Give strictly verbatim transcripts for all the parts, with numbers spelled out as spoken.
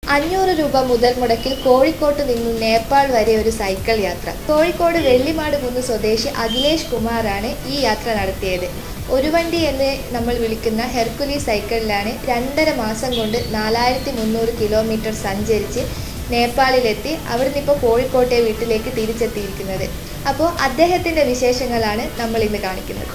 അഞ്ഞൂറ് രൂപ മുതൽ മുടക്കിൽ കോഴിക്കോട്ട് നിന്നും നേപ്പാൾ വരെ ഒരു സൈക്കിൾ യാത്ര. കോഴിക്കോട് വെള്ളിമാട് കുന്ന് സ്വദേശി അഖിലേഷ് കുമാറാണ് ഈ യാത്ര നടത്തിയത്. ഒരു വണ്ടി എന്ന് നമ്മൾ വിളിക്കുന്ന ഹെർക്കുലി സൈക്കിളിലാണ് രണ്ടര മാസം കൊണ്ട് നാലായിരത്തി മുന്നൂറ് കിലോമീറ്റർ സഞ്ചരിച്ച് നേപ്പാളിലെത്തി അവിടുന്ന് ഇപ്പോൾ കോഴിക്കോട്ടെ വീട്ടിലേക്ക് തിരിച്ചെത്തിയിരിക്കുന്നത്. അപ്പോൾ അദ്ദേഹത്തിൻ്റെ വിശേഷങ്ങളാണ് നമ്മൾ ഇന്ന് കാണിക്കുന്നത്.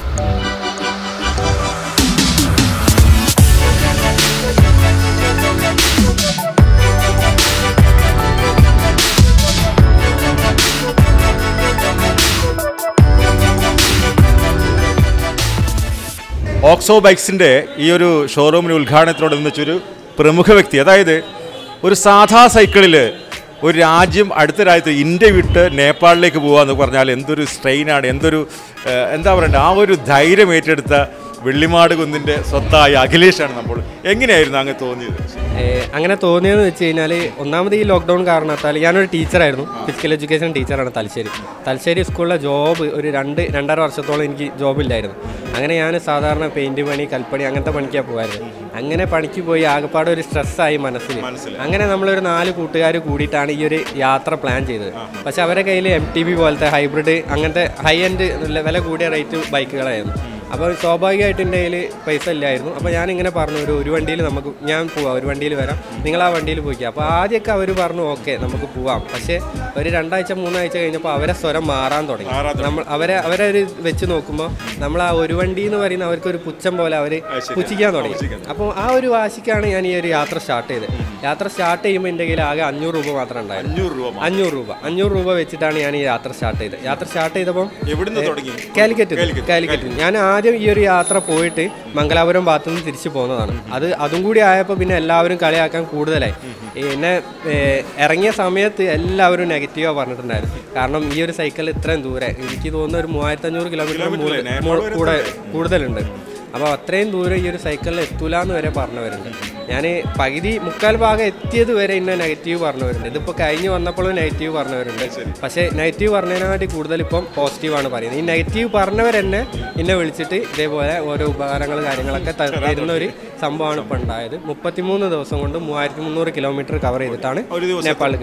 ഓക്സോ ബൈക്സിൻ്റെ ഈ ഒരു ഷോറൂമിന് ഉദ്ഘാടനത്തിനോട് വെച്ചൊരു പ്രമുഖ വ്യക്തി, അതായത് ഒരു സാധാ സൈക്കിളിൽ ഒരു രാജ്യം അടുത്ത രാജ്യത്ത് ഇന്ത്യ വിട്ട് നേപ്പാളിലേക്ക് പോകാമെന്ന് പറഞ്ഞാൽ എന്തൊരു സ്ട്രെയിനാണ്, എന്തൊരു എന്താ പറയണ്ടേ, ആ ഒരു ധൈര്യം ഏറ്റെടുത്ത വെള്ളിമാട് കുന്നിൻ്റെ സ്വത്തായ അഖിലേഷാണ് നമ്മൾ. എങ്ങനെയായിരുന്നു അങ്ങനെ തോന്നിയത്? അങ്ങനെ തോന്നിയതെന്ന് വെച്ച് കഴിഞ്ഞാൽ, ഒന്നാമത് ഈ ലോക്ക്ഡൗൺ കാരണത്താൽ ഞാനൊരു ടീച്ചറായിരുന്നു, ഫിസിക്കൽ എഡ്യൂക്കേഷൻ ടീച്ചറാണ് തലശ്ശേരി. തലശ്ശേരി സ്കൂളിലെ ജോബ് ഒരു രണ്ട് രണ്ടര വർഷത്തോളം എനിക്ക് ജോബില്ലായിരുന്നു. അങ്ങനെ ഞാൻ സാധാരണ പെയിൻറ്റ് പണി, കൽപ്പണി അങ്ങനത്തെ പണിക്കാണ് പോകുമായിരുന്നു. അങ്ങനെ പണിക്ക് പോയി ആകെപ്പാടെ ഒരു സ്ട്രെസ്സായി മനസ്സിൽ. അങ്ങനെ നമ്മളൊരു നാല് കൂട്ടുകാർ കൂടിയിട്ടാണ് ഈ ഒരു യാത്ര പ്ലാൻ ചെയ്തത്. പക്ഷെ അവരുടെ കയ്യിൽ എം ടി ബി പോലത്തെ ഹൈബ്രിഡ് അങ്ങനത്തെ ഹൈ എൻഡ് വില കൂടിയ റേറ്റ് ബൈക്കുകളായിരുന്നു. അപ്പോൾ സ്വാഭാവികമായിട്ട് എൻ്റെ കയ്യിൽ പൈസ ഇല്ലായിരുന്നു. അപ്പോൾ ഞാനിങ്ങനെ പറഞ്ഞു, ഒരു ഒരു വണ്ടിയിൽ നമുക്ക് ഞാൻ പോവാം, ഒരു വണ്ടിയിൽ വരാം, നിങ്ങൾ ആ വണ്ടിയിൽ പോയിക്കുക. അപ്പോൾ ആദ്യമൊക്കെ അവർ പറഞ്ഞു ഓക്കെ നമുക്ക് പോവാം. പക്ഷേ ഒരു രണ്ടാഴ്ച മൂന്നാഴ്ച കഴിഞ്ഞപ്പോൾ അവരെ സ്വരം മാറാൻ തുടങ്ങി. നമ്മൾ അവരെ അവരെ ഒരു വെച്ച് നോക്കുമ്പോൾ നമ്മൾ ആ ഒരു വണ്ടി എന്ന് പറയുന്ന അവർക്കൊരു പുച്ഛം പോലെ അവർ പുച്ഛിക്കാൻ തുടങ്ങി. അപ്പോൾ ആ ഒരു വാശിക്കാണ് ഞാൻ ഈ ഒരു യാത്ര സ്റ്റാർട്ട് ചെയ്തത്. യാത്ര സ്റ്റാർട്ട് ചെയ്യുമ്പോൾ എൻ്റെ കയ്യിൽ ആകെ അഞ്ഞൂറ് രൂപ മാത്രം ഉണ്ടായിരുന്നു. അഞ്ഞൂറ് രൂപ അഞ്ഞൂറ് രൂപ വെച്ചിട്ടാണ് ഞാൻ ഈ യാത്ര സ്റ്റാർട്ട് ചെയ്തത്. യാത്ര സ്റ്റാർട്ട് ചെയ്തപ്പോൾ കാലിക്കറ്റ് കാലിക്കറ്റ് ഞാൻ ആദ്യം ഈ ഒരു യാത്ര പോയിട്ട് മംഗലാപുരം ഭാഗത്തു നിന്ന് തിരിച്ചു പോകുന്നതാണ്. അത് അതും കൂടി ആയപ്പോൾ പിന്നെ എല്ലാവരും കളിയാക്കാൻ കൂടുതലായി. എന്നെ ഇറങ്ങിയ സമയത്ത് എല്ലാവരും നെഗറ്റീവാണ് പറഞ്ഞിട്ടുണ്ടായിരുന്നു. കാരണം ഈ ഒരു സൈക്കിൾ ഇത്രയും ദൂരെ, എനിക്ക് തോന്നുന്ന ഒരു മൂവായിരത്തി അഞ്ഞൂറ് കിലോമീറ്റർ കൂടെ കൂടുതലുണ്ട്. അപ്പോൾ അത്രയും ദൂരം ഈ ഒരു സൈക്കിളിൽ എത്തൂല എന്ന് വരെ പറഞ്ഞവരുണ്ട്. ഞാൻ പകുതി മുക്കാൽ ഭാഗം എത്തിയത് വരെ ഇന്നെ നെഗറ്റീവ് പറഞ്ഞവരുണ്ട്. ഇതിപ്പോൾ കഴിഞ്ഞ് വന്നപ്പോഴും നെഗറ്റീവ് പറഞ്ഞവരുണ്ട്. പക്ഷേ നെഗറ്റീവ് പറഞ്ഞതിനെക്കാട്ടി കൂടുതൽ ഇപ്പം പോസിറ്റീവാണ് പറയുന്നത്. ഈ നെഗറ്റീവ് പറഞ്ഞവരെന്നെ എന്നെ വിളിച്ചിട്ട് ഇതേപോലെ ഓരോ ഉപകാരങ്ങൾ കാര്യങ്ങളൊക്കെ തരുന്ന ഒരു സംഭവമാണ് ഇപ്പോൾ ഉണ്ടായത്. മുപ്പത്തിമൂന്ന് ദിവസം കൊണ്ട് മൂവായിരത്തി മുന്നൂറ് കിലോമീറ്റർ കവർ ചെയ്തിട്ടാണ് നേപ്പാളിൽ.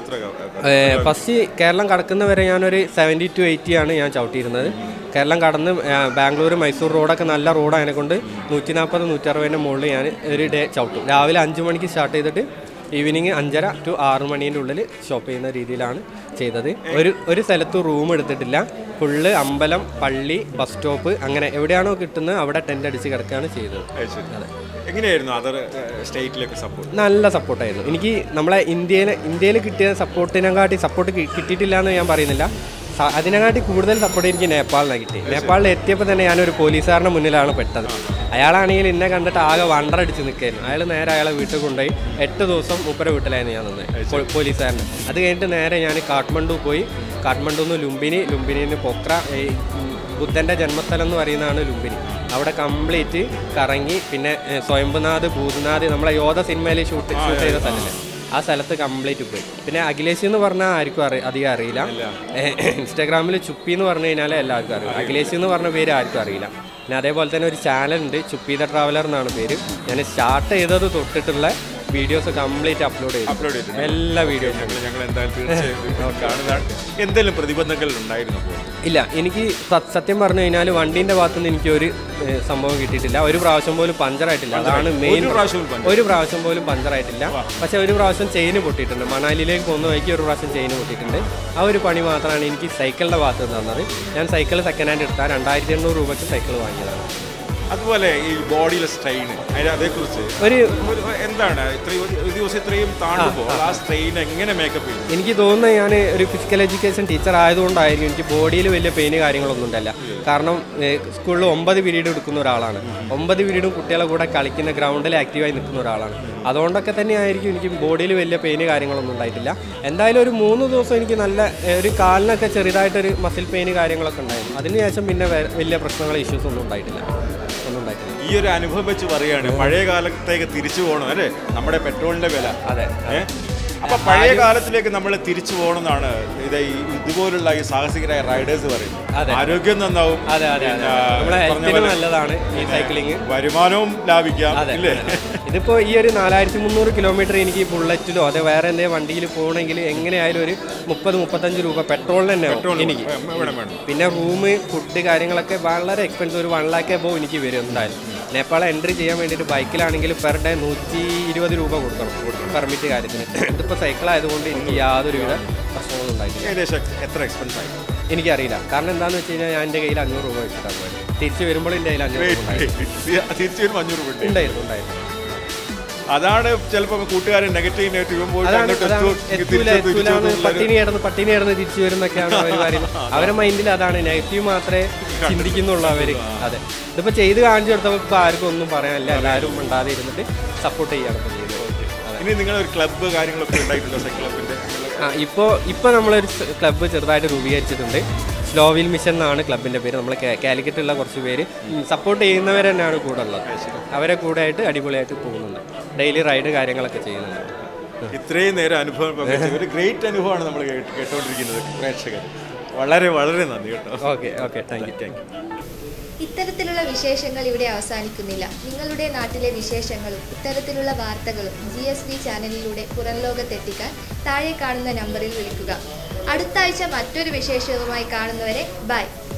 ഫസ്റ്റ് കേരളം കടക്കുന്നവരെ ഞാനൊരു സെവൻറ്റി ടു എയ്റ്റി ആണ് ഞാൻ ചവിട്ടിയിരുന്നത്. കേരളം കടന്ന് ബാംഗ്ലൂർ മൈസൂർ റോഡൊക്കെ നല്ല റോഡായതിനെ കൊണ്ട് നൂറ്റി നാൽപ്പത് നൂറ്ററുപതിൻ്റെ മുകളിൽ ഞാൻ ഒരു ഡേ ചവിട്ടും. രാവിലെ അഞ്ച് മണിക്ക് സ്റ്റാർട്ട് ചെയ്തിട്ട് ഈവനിങ് അഞ്ചര ടു ആറ് മണീൻ്റെ ഉള്ളിൽ ഷോപ്പ് ചെയ്യുന്ന രീതിയിലാണ് ചെയ്തത്. ഒരു ഒരു സ്ഥലത്തും റൂം എടുത്തിട്ടില്ല. ഫുള്ള് അമ്പലം, പള്ളി, ബസ് സ്റ്റോപ്പ് അങ്ങനെ എവിടെയാണോ കിട്ടുന്നത് അവിടെ ടെൻ്റ് അടിച്ച് കിടക്കുകയാണ് ചെയ്തത്. അതെ. എങ്ങനെയായിരുന്നു അതർ സ്റ്റേറ്റിലേക്ക് സപ്പോർട്ട്? നല്ല സപ്പോർട്ടായിരുന്നു. എനിക്ക് നമ്മളെ ഇന്ത്യയിൽ ഇന്ത്യയിൽ കിട്ടിയ സപ്പോർട്ടിനെക്കാട്ടി സപ്പോർട്ട് കിട്ടിയിട്ടില്ല എന്ന് ഞാൻ പറയുന്നില്ല. അതിനെക്കാട്ടി കൂടുതൽ സപ്പോർട്ട് എനിക്ക് നേപ്പാളിനാണ് കിട്ടി. നേപ്പാളിൽ എത്തിയപ്പോൾ തന്നെ ഞാനൊരു പോലീസുകാരൻ്റെ മുന്നിലാണ് പെട്ടത്. അയാളാണെങ്കിൽ എന്നെ കണ്ടിട്ട് ആകെ വണ്ടറടിച്ച് നിൽക്കായിരുന്നു. അയാൾ നേരെ അയാളെ വീട്ടിൽ കൊണ്ടുപോയി എട്ട് ദിവസം മുപ്പര വീട്ടിലായിരുന്നു ഞാൻ നിന്നത് പോലീസുകാരന്. അത് കഴിഞ്ഞിട്ട് നേരെ ഞാൻ കാഠ്മണ്ഡു പോയി. കാഠ്മണ്ഡു നിന്ന് ലുംബിനി, ലുംബിനിന്ന് പൊക്ര, ഈ ബുദ്ധൻ്റെ ജന്മസ്ഥലം എന്ന് പറയുന്നതാണ് ലുംബിനി. അവിടെ കംപ്ലീറ്റ് കറങ്ങി. പിന്നെ സ്വയംഭുനാഥ്, ഭൂതനാഥ്, നമ്മളെ യോധ സിനിമയിൽ ഷൂട്ട് ഷൂട്ട് ചെയ്ത സ്ഥലമല്ലേ, ആ സ്ഥലത്ത് കംപ്ലീറ്റ് പോയി. പിന്നെ അഖിലേഷ് എന്ന് പറഞ്ഞാൽ ആർക്കും അറി അധികം അറിയില്ല. ഇൻസ്റ്റാഗ്രാമിൽ ചുപ്പി എന്ന് പറഞ്ഞു കഴിഞ്ഞാൽ എല്ലാവർക്കും അറിയാം. അഖിലേഷ് എന്ന് പറഞ്ഞ പേര് ആർക്കും അറിയില്ല. പിന്നെ അതേപോലെ തന്നെ ഒരു ചാനലുണ്ട്, ചുപ്പി ദ ട്രാവലർ എന്നാണ് പേര്. ഞാൻ സ്റ്റാർട്ട് ചെയ്തത് തൊട്ടിട്ടുള്ള വീഡിയോസ് കംപ്ലീറ്റ് അപ്ലോഡ് ചെയ്തു. അപ്ലോഡ് ചെയ്തു എല്ലാ വീഡിയോസും ഞങ്ങൾ എന്തായാലും കാണുന്നതാണ്. എന്തെങ്കിലും പ്രതിബന്ധങ്ങൾ ഉണ്ടായിരുന്നു? ഇല്ല, എനിക്ക് സത്യം പറഞ്ഞു കഴിഞ്ഞാൽ വണ്ടീൻ്റെ ഭാഗത്തുനിന്ന് എനിക്ക് ഒരു സംഭവം കിട്ടിയിട്ടില്ല. ഒരു പ്രാവശ്യം പോലും പഞ്ചറായിട്ടില്ല. അതാണ് മെയിൻ. ഒരു പ്രാവശ്യം പോലും പഞ്ചറായിട്ടില്ല. പക്ഷെ ഒരു പ്രാവശ്യം ചെയിന് പൊട്ടിയിട്ടുണ്ട്. മണാലിയിലേക്ക് പോകുന്ന വഴിക്ക് ഒരു പ്രാവശ്യം ചെയിന് പൊട്ടിയിട്ടുണ്ട്. ആ ഒരു പണി മാത്രമാണ് എനിക്ക് സൈക്കിളിൻ്റെ ഭാഗത്ത് നിന്ന് തന്നത്. ഞാൻ സൈക്കിൾ സെക്കൻഡ് ഹാൻഡ് എടുത്താൽ രണ്ടായിരത്തി എണ്ണൂറ് രൂപയ്ക്ക് സൈക്കിൾ വാങ്ങിയതാണ്. അതുപോലെ ഈ ബോഡിയിലെ സ്ട്രെയിൻ, അതേക്കുറിച്ച് ഒരു എന്താണ് ഇത്രയും ഒരു ദിവസം ഇത്രയും താണ്ടുമ്പോൾ ആ സ്ട്രെയിൻ എങ്ങനെ മേക്കപ്പ് ചെയ്യും? എനിക്ക് തോന്നുന്നത് ഞാൻ ഒരു ഫിസിക്കൽ എഡ്യൂക്കേഷൻ ടീച്ചർ ആയതുകൊണ്ടായിരിക്കും എനിക്ക് ബോഡിയിൽ വലിയ പെയിന് കാര്യങ്ങളൊന്നും ഉണ്ടല്ല. കാരണം സ്കൂളിൽ ഒമ്പത് പീരീഡ് എടുക്കുന്ന ഒരാളാണ്. ഒമ്പത് പീരീഡും കുട്ടികളെ കൂടെ കളിക്കുന്ന ഗ്രൗണ്ടിൽ ആക്റ്റീവായി നിൽക്കുന്ന ഒരാളാണ്. അതുകൊണ്ടൊക്കെ തന്നെ ആയിരിക്കും എനിക്ക് ബോഡിയിൽ വലിയ പെയിന് കാര്യങ്ങളൊന്നും ഉണ്ടായിട്ടില്ല. എന്തായാലും ഒരു മൂന്ന് ദിവസം എനിക്ക് നല്ല ഒരു കാലിനൊക്കെ ചെറുതായിട്ടൊരു മസിൽ പെയിന് കാര്യങ്ങളൊക്കെ ഉണ്ടായിരുന്നു. അതിനുശേഷം പിന്നെ വലിയ പ്രശ്നങ്ങൾ, ഇഷ്യൂസ് ഒന്നും ഉണ്ടായിട്ടില്ല. ഈ ഒരു അനുഭവം വെച്ച് പറയുകയാണ്, പഴയ കാലത്തേക്ക് തിരിച്ചു പോകണം അല്ലേ? നമ്മുടെ പെട്രോളിന്റെ വില, അതെ അപ്പൊ പഴയ കാലത്തിലേക്ക് നമ്മൾ തിരിച്ചു പോകണമെന്നാണ് ഇത് ഈ ഇതുപോലുള്ള ഈ സാഹസികരായ റൈഡേഴ്സ് പറയുന്നത്. ആരോഗ്യം നന്നാവും, അതെ അതെ നമ്മളെ ഹെൽത്തിന് നല്ലതാണ് ഈ സൈക്ലിങ്, വരുമാനവും ലാഭിക്കാം. അല്ലേ? ഇതിപ്പോൾ ഈ ഒരു നാലായിരത്തി മുന്നൂറ് കിലോമീറ്റർ എനിക്ക് ബുള്ളറ്റിലോ അതെ വേറെ എന്തെങ്കിലും വണ്ടിയിൽ പോകണമെങ്കിൽ എങ്ങനെയായാലും ഒരു മുപ്പത് മുപ്പത്തഞ്ച് രൂപ പെട്രോളിന് തന്നെ എനിക്ക്. പിന്നെ റൂം ഫുഡ് കാര്യങ്ങളൊക്കെ വളരെ എക്സ്പെൻസീവ്, ഒരു വൺ ലാക്ക് എബോവ് എനിക്ക് വരും എന്തായാലും. നേപ്പാൾ എൻട്രി ചെയ്യാൻ വേണ്ടിയിട്ട് ബൈക്കിലാണെങ്കിൽ പെർ ഡേ നൂറ്റി ഇരുപത് രൂപ കൊടുക്കണം പെർമിറ്റ് കാര്യത്തിന്. ഇതിപ്പോൾ സൈക്കിൾ ആയതുകൊണ്ട് എനിക്ക് യാതൊരുവിധ പ്രശ്നങ്ങളും ഉണ്ടായിട്ടില്ല. ഏകദേശം എത്ര എക്സ്പെൻസ് ആയി എനിക്കറിയില്ല, കാരണം എന്താണെന്ന് വെച്ച് കഴിഞ്ഞാൽ ഞാൻ എൻ്റെ കയ്യിൽ അഞ്ഞൂറ് രൂപ വെച്ചിട്ടാണ് പോയത്. തിരിച്ച് വരുമ്പോൾ എൻ്റെ കയ്യിൽ അഞ്ഞൂറ് രൂപ ഉണ്ടായിരുന്നു ഉണ്ടായിരുന്നു ഉണ്ടായിരുന്നു അതാണ് ചിലപ്പോൾ കൂട്ടുകാരൻ നെഗറ്റീവ് നെഗറ്റീവ് പട്ടിണി കിടന്ന് പട്ടിണി കിടന്ന് തിരിച്ചു വരുന്നൊക്കെയാണ് അവർ പറയുന്നത്. അവരുടെ മൈൻഡിൽ അതാണ്, നെഗറ്റീവ് മാത്രമേ ചിന്തിക്കുന്നുള്ളൂ അവർ. അതെ, ഇതിപ്പോൾ ചെയ്ത് കാണിച്ചു കൊടുത്തപ്പോൾ ഇപ്പോൾ ആർക്കും ഒന്നും പറയാനില്ല, എല്ലാവരും ഉണ്ടാതെ ഇരുന്നിട്ട് സപ്പോർട്ട് ചെയ്യാണ് ഇപ്പോൾ ചെയ്തത്. ഇനി നിങ്ങളൊരു ക്ലബ്ബ് കാര്യങ്ങളൊക്കെ ഉണ്ടായിട്ടുണ്ടോ സൈക്കിൾ ക്ലബിൻ്റെ? ആ ഇപ്പോൾ ഇപ്പോൾ നമ്മളൊരു ക്ലബ്ബ് ചെറുതായിട്ട് രൂപീകരിച്ചിട്ടുണ്ട്. സ്ലോ വീൽ മിഷൻ എന്നാണ് ക്ലബിൻ്റെ പേര്. നമ്മൾ കാലിക്കറ്റുള്ള കുറച്ച് പേര് സപ്പോർട്ട് ചെയ്യുന്നവർ തന്നെയാണ് കൂടെ ഉള്ളത്. അവരെ കൂടെ ആയിട്ട് അടിപൊളിയായിട്ട് പോകുന്നുണ്ട്, ഡെയിലി റൈഡ് കാര്യങ്ങളൊക്കെ ചെയ്യുന്നുണ്ട്. ഇത്രയും നേരം അനുഭവം ഒരു ഗ്രേറ്റ് അനുഭവമാണ് നമ്മൾ കേട്ടുകൊണ്ടിരിക്കുന്നത് പ്രേക്ഷകർ. വളരെ വളരെ നന്ദി കേട്ടോ. Okay okay thank you thank you. ഇത്തരത്തിലുള്ള വിശേഷങ്ങൾ ഇവിടെ അവസാനിക്കുന്നില്ല. നിങ്ങളുടെ നാട്ടിലെ വിശേഷങ്ങളും ഇത്തരത്തിലുള്ള വാർത്തകളും ജി എസ് ബി ചാനലിലൂടെ പുറം ലോകത്തെത്തിക്കാൻ താഴെ കാണുന്ന നമ്പറിൽ വിളിക്കുക. അടുത്ത ആഴ്ച മറ്റൊരു വിശേഷവുമായി കാണുന്നവരെ ബൈ.